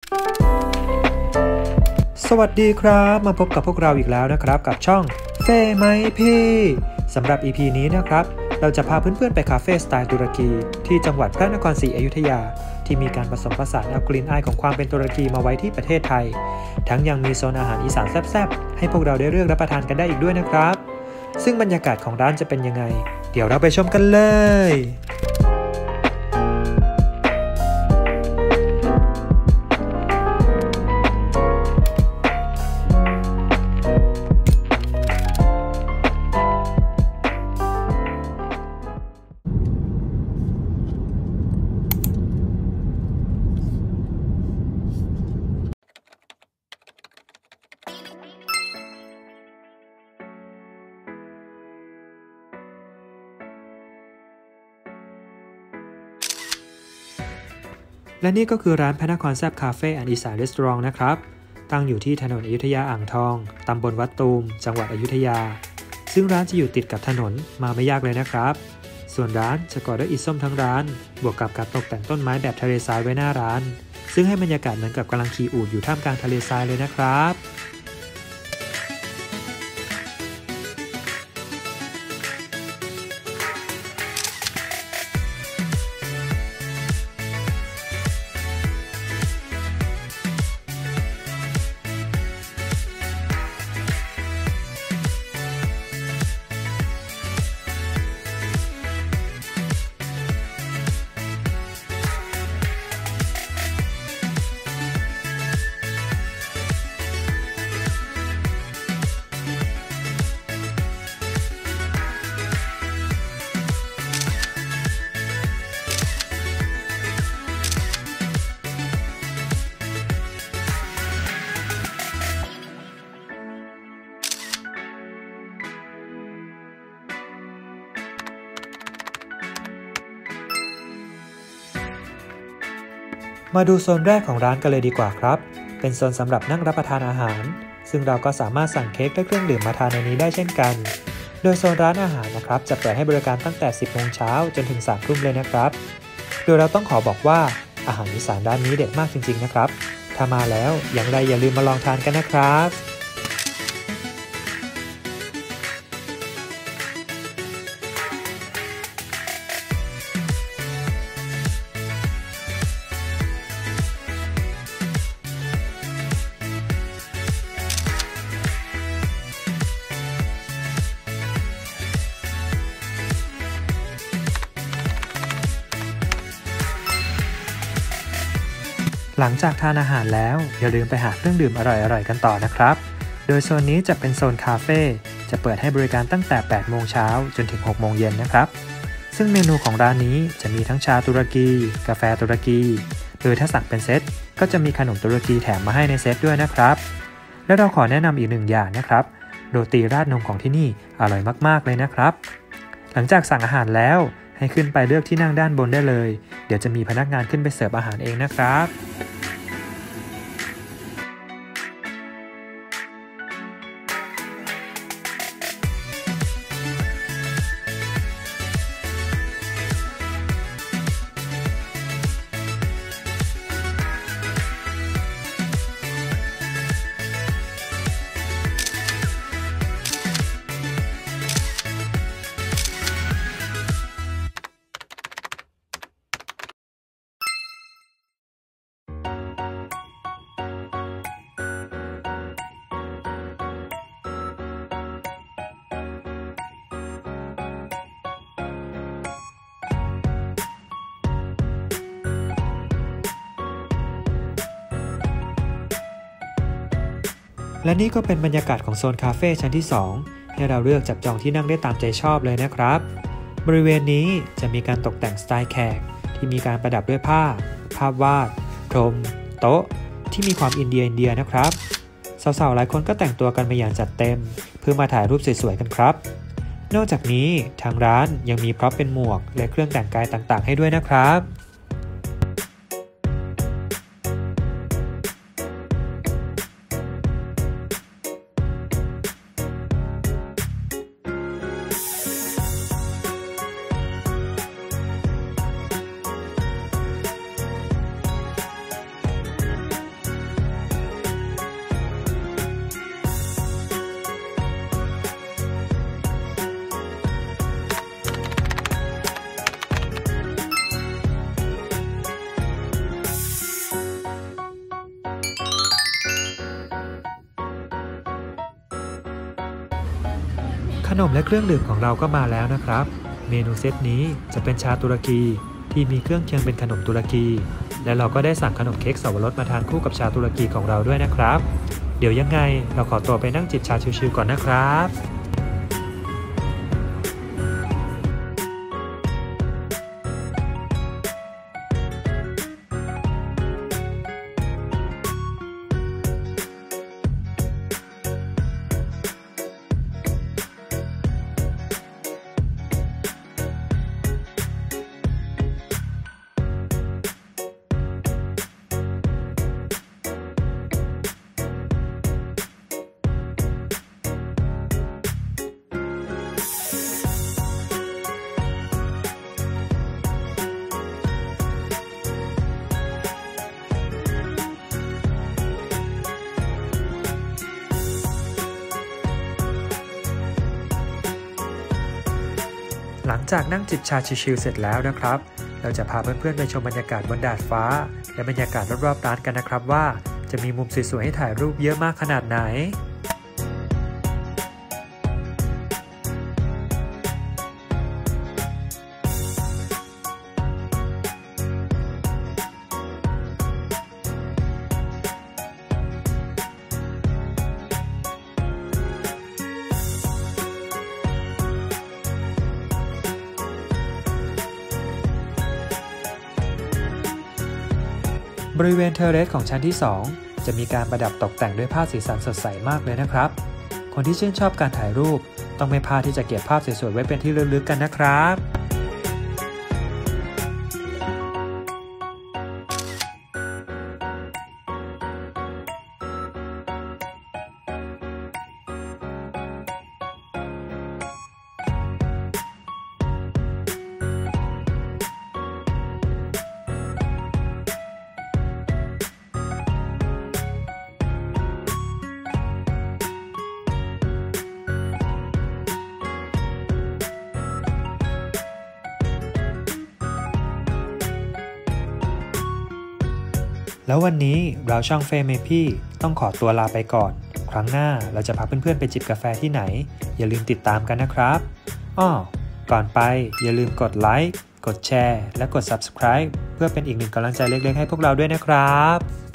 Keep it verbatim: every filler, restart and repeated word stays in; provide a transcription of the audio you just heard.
สวัสดีครับมาพบกับพวกเราอีกแล้วนะครับกับช่องเฟ่ไหมพี่สำหรับ อี พี นี้นะครับเราจะพาเพื่อนๆไปคาเฟ่สไตล์ตุรกีที่จังหวัดพระนครศรีอยุธยาที่มีการผสมผสานเอากลิ่นอายของความเป็นตุรกีมาไว้ที่ประเทศไทยทั้งยังมีโซนอาหารอีสานแซ่บๆให้พวกเราได้เลือกรับประทานกันได้อีกด้วยนะครับซึ่งบรรยากาศของร้านจะเป็นยังไงเดี๋ยวเราไปชมกันเลยและนี่ก็คือร้านพระนครแซ่บคาเฟ่แอนด์อีสานรีสอร์ทนะครับตั้งอยู่ที่ถนนอยุธยาอ่างทองตำบลวัดตูมจังหวัดอยุธยาซึ่งร้านจะอยู่ติดกับถนนมาไม่ยากเลยนะครับส่วนร้านจะก่อด้วยอิฐส้มทั้งร้านบวกกับการตกแต่งต้นไม้แบบทะเลทรายไว้หน้าร้านซึ่งให้บรรยากาศเหมือนกับกำลังขี่อูฐอยู่ท่ามกลางทะเลทรายเลยนะครับมาดูโซนแรกของร้านกันเลยดีกว่าครับเป็นโซนสำหรับนั่งรับประทานอาหารซึ่งเราก็สามารถสั่งเค้กและเครื่องดื่มมาทานในนี้ได้เช่นกันโดยโซนร้านอาหารนะครับจะเปิดให้บริการตั้งแต่ สิบโมงเช้าจนถึง สามทุ่มเลยนะครับโดยเราต้องขอบอกว่าอาหารอีสานร้านนี้เด็ดมากจริงๆนะครับถ้ามาแล้วอย่างไรอย่าลืมมาลองทานกันนะครับหลังจากทานอาหารแล้วอย่าลืมไปหาเครื่องดื่มอร่อยๆกันต่อนะครับโดยโซนนี้จะเป็นโซนคาเฟ่จะเปิดให้บริการตั้งแต่ แปดโมงเช้าจนถึง หกโมงเย็นนะครับซึ่งเมนูของร้านนี้จะมีทั้งชาตุรกีกาแฟตุรกีโดยถ้าสั่งเป็นเซตก็จะมีขนมตุรกีแถมมาให้ในเซตด้วยนะครับและเราขอแนะนำอีกหนึ่งอย่างนะครับโรตีราดนมของที่นี่อร่อยมากๆเลยนะครับหลังจากสั่งอาหารแล้วให้ขึ้นไปเลือกที่นั่งด้านบนได้เลยเดี๋ยวจะมีพนักงานขึ้นไปเสิร์ฟอาหารเองนะครับและนี่ก็เป็นบรรยากาศของโซนคาเฟ่ชั้นที่สองให้เราเลือกจับจองที่นั่งได้ตามใจชอบเลยนะครับบริเวณนี้จะมีการตกแต่งสไตล์แขกที่มีการประดับด้วยผ้าภาพวาดพรมโต๊ะที่มีความอินเดียอินเดียนะครับสาวๆหลายคนก็แต่งตัวกันมาอย่างจัดเต็มเพื่อมาถ่ายรูปสวยๆกันครับนอกจากนี้ทางร้านยังมีพร็อพเป็นหมวกและเครื่องแต่งกายต่างๆให้ด้วยนะครับขนมและเครื่องดื่มของเราก็มาแล้วนะครับเมนูเซตนี้จะเป็นชาตุรกีที่มีเครื่องเคียงเป็นขนมตุรกีและเราก็ได้สั่งขนมเค้กสับปะรดมาทานคู่กับชาตุรกีของเราด้วยนะครับเดี๋ยวยังไงเราขอตัวไปนั่งจิบชาชิวๆก่อนนะครับหลังจากนั่งจิบชาชิลๆเสร็จแล้วนะครับเราจะพาเพื่อนๆไปชมบรรยากาศบนดาดฟ้าและบรรยากาศรอบๆร้านกันนะครับว่าจะมีมุมสวยๆให้ถ่ายรูปเยอะมากขนาดไหนบริเวณเทอร์เรสของชั้นที่สองจะมีการประดับตกแต่งด้วยผ้าสีสันสดใสมากเลยนะครับคนที่ชื่นชอบการถ่ายรูปต้องไม่พลาดที่จะเก็บภาพสวยๆไว้เป็นที่ระลึกกันนะครับแล้ววันนี้เราช่องเฟย์เมพี่ต้องขอตัวลาไปก่อนครั้งหน้าเราจะพาเพื่อนๆไปจิบกาแฟที่ไหนอย่าลืมติดตามกันนะครับอ้อก่อนไปอย่าลืมกดไลค์กดแชร์และกด ซับสไครบ์ เพื่อเป็นอีกหนึ่งกำลังใจเล็กๆให้พวกเราด้วยนะครับ